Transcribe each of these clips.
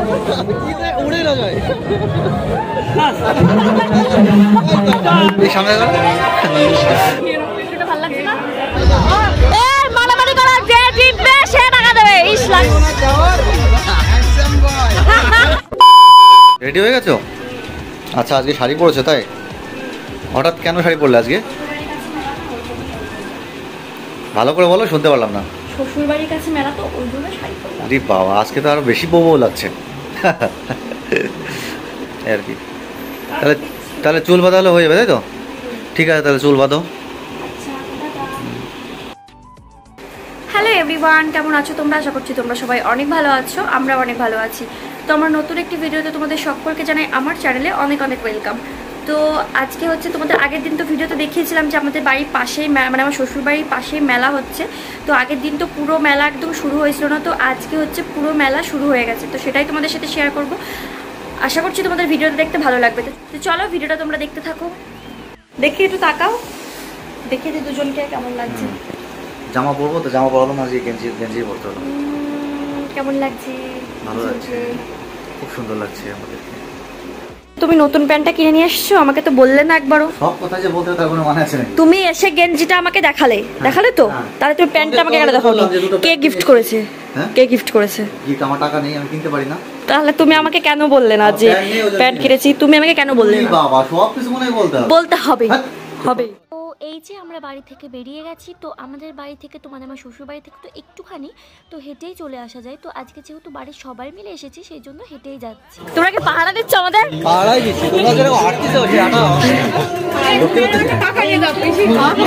উড়ে না যায় এই সামনে ভালো লাগছে না? মারামারি করা যে জিতবে সে টাকা দেবে। রেডি হয়ে গেছো? আচ্ছা আজকে শাড়ি পরেছো তাই? হঠাৎ কেন শাড়ি পরলে আজকে? ভালো করে বলো, শুনতে পারলাম না। শ্বশুর বাড়ির কাছে মেলা তো ওই জন্য শাড়ি পরলাম। আরে বাবা, আজকে তো আরো বেশি বউ লাগছে আর কি। তাহলে তাহলে চুল বাঁধালে হয়ে যাবে তাই তো? ঠিক আছে তাহলে চুল বাঁধো। হ্যালো এভরিওয়ান, কেমন আছো তোমরা? আশা করছি তোমরা সবাই অনেক ভালো আছো, আমরা অনেক ভালো আছি। তো আমার নতুন একটি ভিডিওতে তোমাদের সকলকে জানাই আমার চ্যানেলে অনেক অনেক ওয়েলকাম। তো আজকে হচ্ছে তোমাদের আগের দিন তো ভিডিওতে দেখিয়েছিলাম যে আমাদের বাড়ির পাশেই মানে আমার শ্বশুর বাড়ির পাশেই মেলা হচ্ছে। তো আগের দিন তো পুরো মেলা একদম শুরু হয়েছিল না, তো আজকে হচ্ছে পুরো মেলা শুরু হয়ে গেছে। তো সেটাই তোমাদের সাথে শেয়ার করব, আশা করছি তোমাদের ভিডিওটা দেখতে ভালো লাগবে। তো চলো ভিডিওটা তোমরা দেখতে থাকো। দেখি একটু তাকাও, দেখি যে দুজনকে কেমন লাগছে। জামা পরবো তো, জামা পরলাম না, গেঞ্জি পরতে হলো। কেমন লাগছে? ভালো লাগছে, খুব সুন্দর লাগছে আমাদের। তুমি নতুন প্যান্টটা কিনে নিয়ে এসেছো, আমাকে তো বললে না একবারও। সব কথা যে বলতে তার কোনো মানে আছে না। তুমি এসে গেঞ্জিটা আমাকে দেখালে তো, তাহলে তুমি প্যান্টটা আমাকে কেন দেখাওনি? কে গিফট করেছে? কে গিফট করেছে? গিফট আমার টাকা নেই, আমি কিনতে পারি না। তাহলে তুমি আমাকে কেন বললে না যে প্যান্ট কিনেছি? তুমি আমাকে কেন বললে না? বাবা সব কিছু মনে বলতে হবে হবে। তো এই যে আমরা বাড়ি থেকে বেরিয়ে গেছি, তো আমাদের বাড়ি থেকে তো মানে আমার শ্বশুর বাড়ি থেকে তো একটুখানি তো হেঁটেই চলে আসা যায়। তো আজকে যেহেতু বাড়ির সবাই মিলে এসেছি সেই জন্য হেঁটেই যাচ্ছি। তোমরা কি পাহারা দিচ্ছ আমাদের? পাহারাই দিচ্ছি, তোমরা যেন আটকেছো ওই আটা টাকা নিয়ে দাও বেশি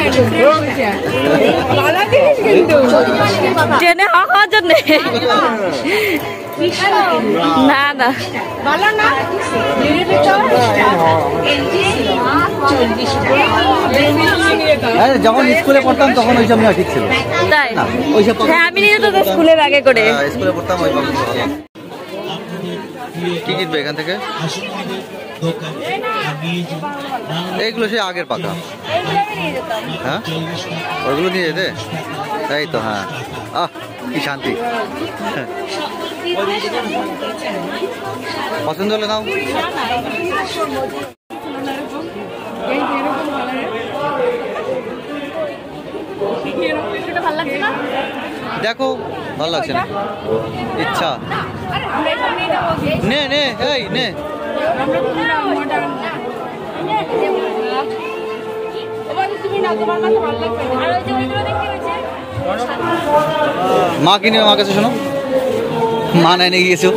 পাহারা দিস কিন্তু জেনে হাওয়ার জন্য না না ভালো না। যখন স্কুলে পড়তাম তখন ওইসব না ঠিক ছিল, তাই না? ওইসব হ্যাঁ আমি নিয়ে যেতাম স্কুলে ব্যাগে করে, স্কুলে পড়তাম ওই কি কিনবে এখান থেকে? এইগুলো সেই আগের পাকা, হ্যাঁ ওইগুলো নিয়ে যেতে, তাই তো? হ্যাঁ আহ কি শান্তি। পছন্দ হলে নাও। দেখো ভালো লাগছে না? ইচ্ছা নে নে এই নে। মা কিনে আমার কাছে শোনো, মা নাই নিয়ে গিয়েছো।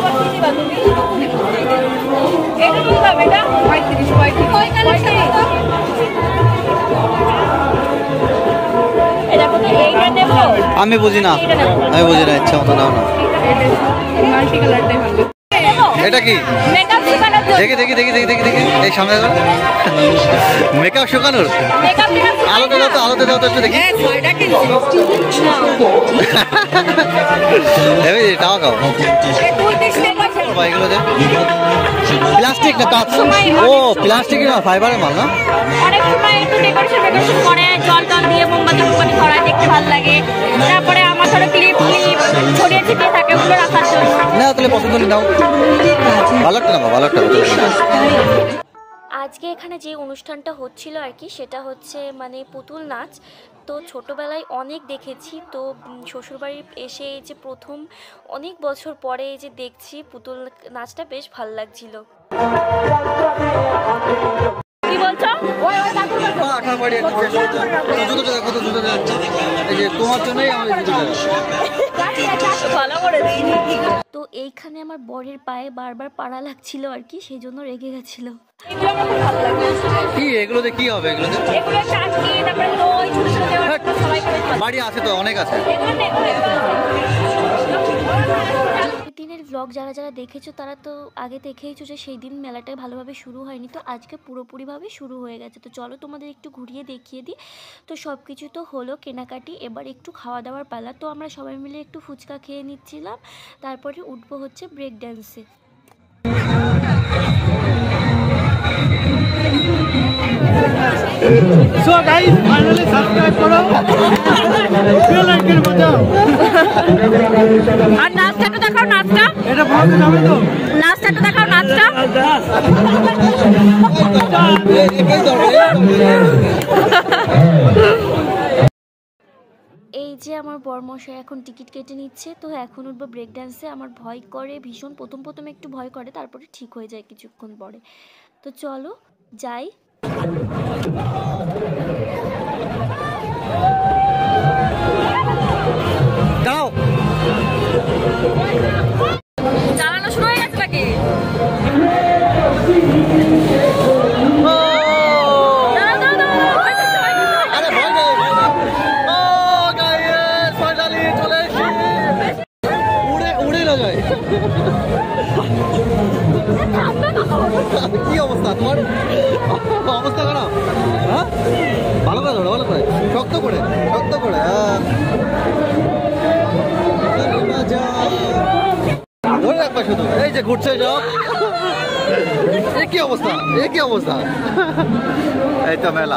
আমি বুঝি না, ইচ্ছা মতো নাও না। এটা কি? দেখি দেখি দেখি দেখি দেখি দেখি এই সামনে মেকআপ শুকানোর। আলোতে দাও তো, আলোতে দাও তো একটু দেখি। টাকা খাও এগুলো প্লাস্টিক না কাঁচ? ও প্লাস্টিক না, ফাইবারের মাল না? অনেক সময় একটু ডেকোরেশন করে জল টল দিয়ে মোমবাতি ধরায় দেখতে ভালো লাগে। তারপরে আমার ধরো ক্লিপ ছড়িয়ে ছিটিয়ে থাকে, ওগুলো রাখার জন্য। না তাহলে পছন্দ নাও, ভালো একটা না, ভালো একটা। আজকে এখানে যে অনুষ্ঠানটা হচ্ছিল আর কি, সেটা হচ্ছে মানে পুতুল নাচ। তো ছোটোবেলায় অনেক দেখেছি, তো শ্বশুরবাড়ি এসে এই যে প্রথম অনেক বছর পরে এই যে দেখছি পুতুল নাচটা, বেশ ভালো লাগছিল। কি বলছো? তো এইখানে আমার বরের পায়ে বারবার পাড়া লাগছিল আর কি, সেই জন্য রেগে গেছিল। কি এগুলোতে কি হবে? বাড়ি আছে তো, অনেক আছে। দিনের ব্লগ যারা যারা দেখেছো তারা তো আগে দেখেইছো যে সেই দিন মেলাটা ভালোভাবে শুরু হয়নি, তো আজকে পুরোপুরিভাবে শুরু হয়ে গেছে। তো চলো তোমাদের একটু ঘুরিয়ে দেখিয়ে দিই। তো সব কিছু তো হলো কেনাকাটি, এবার একটু খাওয়া দাওয়ার পালা। তো আমরা সবাই মিলে একটু ফুচকা খেয়ে নিচ্ছিলাম, তারপরে উঠবো হচ্ছে ব্রেক ড্যান্সে। So guys, finally subscribe करो, bell icon बजाओ। আর নাচটা তো দেখাও, নাচটা। এটা বলতে যাবে তো লাস্ট একটা দেখাও নাচটা। এই যে আমার বরমশাই এখন টিকিট কেটে নিচ্ছে, তো এখন উঠবো ব্রেক ডান্সে। আমার ভয় করে ভীষণ, প্রথম একটু ভয় করে, তারপরে ঠিক হয়ে যায় কিছুক্ষণ পরে। তো চলো যাই। দাও চালানো শুরু হয়ে গেছে নাকি? কি অবস্থা তোমার? অবস্থা খারাপ? হ্যাঁ, ভালো করে ধরো, ভালো করে, শক্ত করে, শক্ত করে। ধরে রাখবা শুধু। এই যে ঘুরছে যাও। এ কি অবস্থা, এ কি অবস্থা? এই তো মেলা,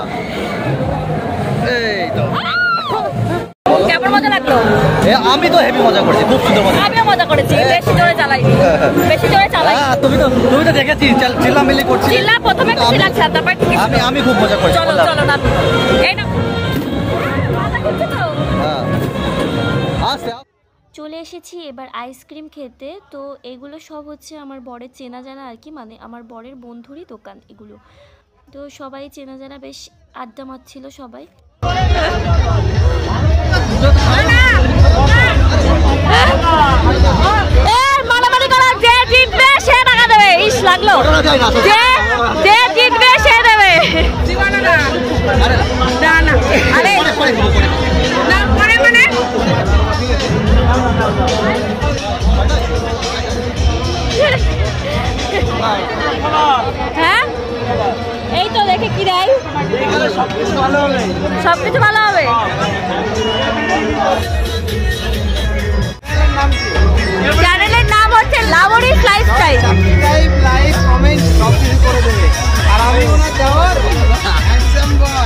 এই তো। কেমন মজা লাগলো? আমি তো হেভি মজা করছি, খুব সুন্দর মজা। আমিও মজা করেছি, বেশি জোরে চালাই, বেশি জোরে চালাই। তুমি তো দেখেছি চিল্লামিল্লি করছি। চিল্লা প্রথমে একটু চিল্লাচ্ছি, তারপর ঠিক আছে। আমি খুব মজা করছি। চলো চলো না, এই না মজা করছি তো। চলে এসেছি এবার আইসক্রিম খেতে। তো এগুলো সব হচ্ছে আমার বরের চেনা জানা আর কি, মানে আমার বরের বন্ধুরই দোকান এগুলো। তো সবাই চেনা জানা, বেশ আড্ডা মারছিল সবাই। মারামারি করা, যে জিতবে সে টাকা দেবে। ইস লাগলো, যে জিতবে সে দেবে। আরে না পরে মানে হ্যাঁ, এই তো দেখে কি দেয়। সবকিছু ভালো হবে। চ্যানেলের নাম হচ্ছে লাবণীস লাইফস্টাইল। সাবস্ক্রাইব, লাইক, কমেন্ট সব কিছু করে দেবে। আর আমি ওনার দেওয়ার হ্যান্ডসাম বয়।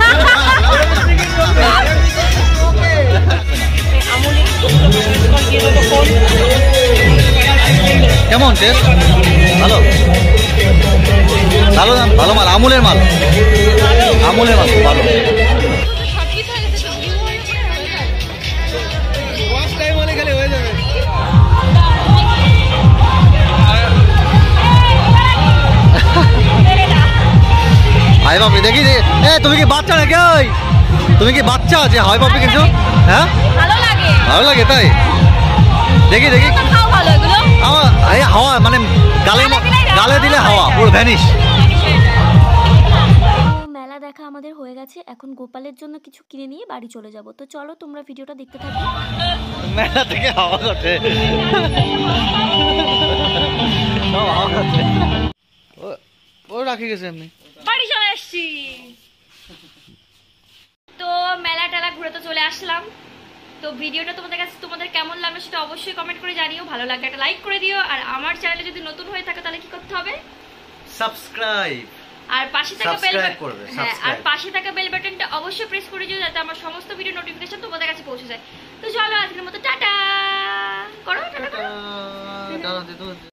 কেমন টেস্ট? ভালো, ভালো দাম, ভালো মাল, আমুলের মাল, আমুলের মাল ভালো। হাই বাপি দেখি, তুমি কি বাচ্চা নাকি? ওই তুমি কি বাচ্চা আছে? হাই বাপি কিন্তু হ্যাঁ ভালো লাগে, ভালো লাগে তাই। দেখি দেখি খাও ভালো এগুলো। আমার এই হাওয়া মানে গালে দিলে হাওয়া পুরো ভ্যানিশ। মেলা দেখা আমাদের হয়ে গেছে, এখন গোপালের জন্য কিছু কিনে নিয়ে বাড়ি চলে যাব। তো চলো তোমরা ভিডিওটা দেখতে থাকো। মেলা থেকে হাওয়া করছে, হাওয়া করছে। ও রাখি গেছে এমনি। বাড়ি চলে আসছি। তো মেলা টেলা ঘুরে তো চলে আসলাম। তো ভিডিওটা তোমাদের কেমন লাগলো সেটা অবশ্যই কমেন্ট করে জানিও। ভালো লাগলে একটা লাইক করে দিও। আর আমার চ্যানেলে যদি নতুন হয়ে থাকে তাহলে কি করতে হবে? সাবস্ক্রাইব। আর পাশে থাকা বেল করবে, আর পাশে থাকা বেল বাটনটা অবশ্যই প্রেস করে দিও, যাতে আমার সমস্ত ভিডিও নোটিফিকেশন তোমাদের কাছে পৌঁছে যায়। তো চলো আজকের মতো টাটা করো, টাটা করো।